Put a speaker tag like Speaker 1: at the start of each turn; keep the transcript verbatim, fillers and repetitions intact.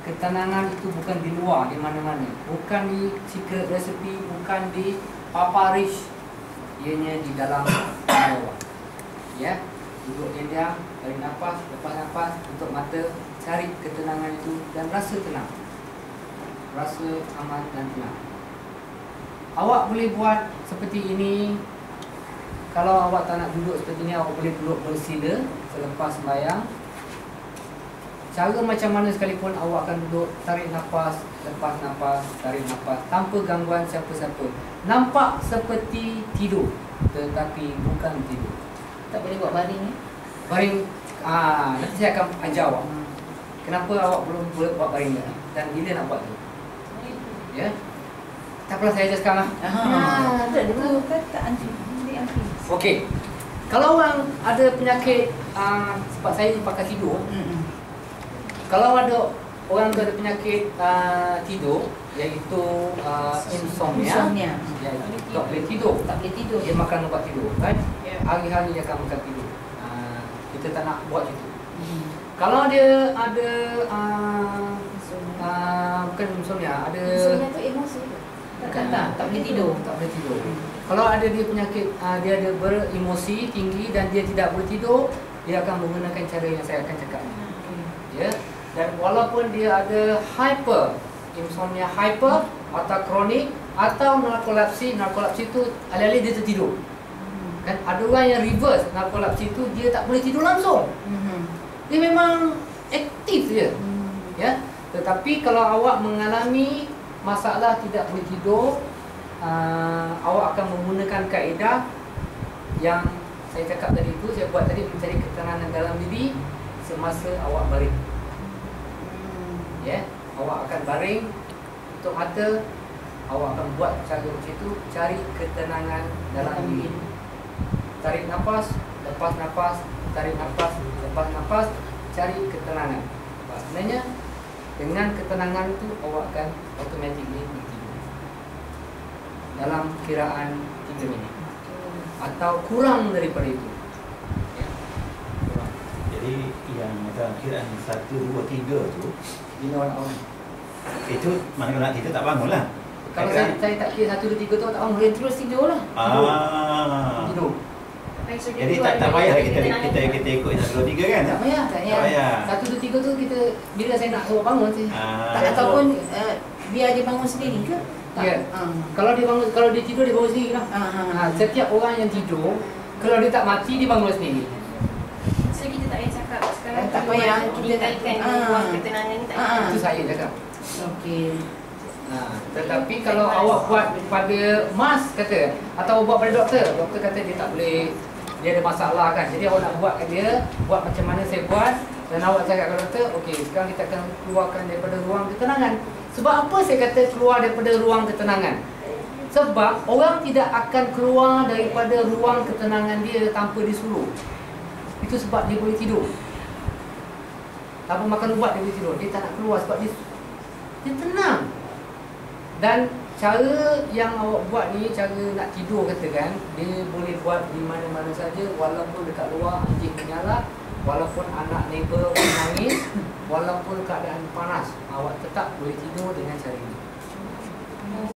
Speaker 1: ketenangan itu bukan di luar, di mana-mana. Bukan di secret recipe, bukan di paparish. Ianya di dalam bawah. Ya, duduk diam, tarik nafas, lepas nafas, tutup mata, cari ketenangan itu dan rasa tenang. Rasa aman dan tenang. Awak boleh buat seperti ini. Kalau awak tak nak duduk seperti ini, awak boleh duduk bersila selepas sembahyang. Cara macam mana sekalipun awak akan duduk, tarik nafas, lepas nafas, tarik nafas tanpa gangguan siapa-siapa. Nampak seperti tidur, tetapi bukan tidur.
Speaker 2: Tak boleh buat baring ya?
Speaker 1: Baring, ah, nanti saya akan ajar awak. Kenapa awak belum boleh buat baring tadi? Dan bila nak buat tu? Ya? Tak apalah, saya ajar sekarang lah.
Speaker 2: Ah, tak ada kata anti. Anti.
Speaker 1: Okey. Kalau orang ada penyakit, uh, sebab saya pakai tidur.
Speaker 2: Mm-mm.
Speaker 1: Kalau ada orang tu ada penyakit uh, tidur, iaitu uh, insomnia,
Speaker 2: Insomnia.
Speaker 1: ya, tak boleh tidur,
Speaker 2: Tak boleh tidur.
Speaker 1: dia makan ubat tidur, kan?
Speaker 2: Ya.
Speaker 1: Hari-hari dia akan makan tidur. Uh, kita tak nak buat itu.
Speaker 2: Hmm.
Speaker 1: Kalau dia ada uh,
Speaker 2: Insomnia.
Speaker 1: uh, bukan insomnia, ada
Speaker 2: Insomnia tu emosi. Tak tak tak, tak boleh tidur.
Speaker 1: tak boleh tidur. Kalau ada dia penyakit, uh, dia ada beremosi tinggi dan dia tidak boleh tidur, dia akan menggunakan cara yang saya akan cakap ni. Ya. Dan walaupun dia ada hyper, insomnia hyper atau kronik atau narkolepsi, narkolepsi itu alih-alih dia tertidur. Kan ada orang yang reverse narkolepsi itu, dia tak boleh tidur langsung.
Speaker 2: Hmm.
Speaker 1: Dia memang aktif je.
Speaker 2: Hmm.
Speaker 1: Ya. Tetapi kalau awak mengalami masalah tidak boleh tidur, uh, awak akan menggunakan kaedah yang saya cakap tadi itu, saya buat tadi, mencari ketenangan dalam diri semasa awak baring. Ya, awak akan baring, tutup mata, awak akan buat cara macam itu, cari ketenangan dalam diri. Tarik nafas, lepas nafas, tarik nafas, lepas nafas, cari ketenangan. Sebenarnya dengan ketenangan itu awak akan automatically tidur dalam kiraan tiga minit atau kurang daripada itu. Ya. Kurang.
Speaker 3: Jadi yang dalam kiraan satu, dua, tiga tu,
Speaker 1: Bila orang awam.
Speaker 3: itu mana kalau nak tidur tak bangun lah.
Speaker 1: Kalau saya, saya tak kira satu, dua, tiga tu, tak awam, boleh terus tidur lah. Tidur.
Speaker 3: Ah.
Speaker 1: Tidur.
Speaker 3: Jadi tak tak payah kita kita kita ikut satu, dua, tiga kan?
Speaker 1: Tak payah.
Speaker 2: Tak
Speaker 3: Tak payah.
Speaker 1: Satu, dua, tiga tu kita, bila saya nak suruh bangun saya.
Speaker 3: Ah.
Speaker 2: Tak, ataupun uh, biar dia bangun sendiri ke? Tak.
Speaker 1: Ya.
Speaker 2: Ah.
Speaker 1: Kalau dia bangun, kalau dia tidur, dia bangun sendiri lah.
Speaker 2: Ah, ah,
Speaker 1: Ha,
Speaker 2: ah.
Speaker 1: setiap orang yang tidur, kalau dia tak mati, dia bangun sendiri.
Speaker 4: So kita tak payah cakap sekarang.
Speaker 2: Eh, tak payah, kita
Speaker 4: tinggalkan
Speaker 2: tak- ah.
Speaker 4: ruang ketenangan ni tak
Speaker 2: Ah.
Speaker 4: payah.
Speaker 1: Itu saya cakap.
Speaker 2: Okey.
Speaker 1: Ha, tetapi kalau awak buat pada mas kata, atau buat pada doktor, doktor kata dia tak boleh, dia ada masalah kan. Jadi awak nak buat kat dia, buat macam mana saya buat, dan awak cakap ke doktor, okey, sekarang kita akan keluarkan daripada ruang ketenangan. Sebab apa saya kata keluar daripada ruang ketenangan? Sebab orang tidak akan keluar daripada ruang ketenangan dia tanpa disuruh. Itu sebab dia boleh tidur. Tanpa makan ubat dia boleh tidur. Dia tak nak keluar sebab dia dia tenang. Dan cara yang awak buat ni, cara nak tidur katakan, dia boleh buat di mana-mana saja, walaupun dekat luar anjing menyala, walaupun anak neighbor menangis, walaupun keadaan panas, awak tetap boleh tidur dengan cara ini.